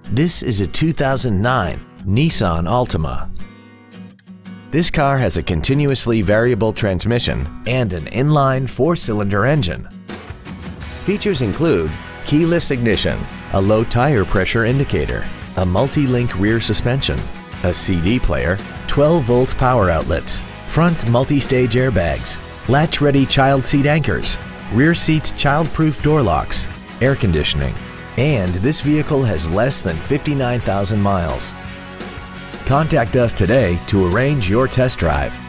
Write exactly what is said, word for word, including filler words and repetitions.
This is a two thousand nine Nissan Altima. This car has a continuously variable transmission and an inline four-cylinder engine. Features include keyless ignition, a low tire pressure indicator, a multi-link rear suspension, a C D player, twelve volt power outlets, front multi-stage airbags, latch-ready child seat anchors, rear seat child-proof door locks, air conditioning, and this vehicle has less than fifty-nine thousand miles. Contact us today to arrange your test drive.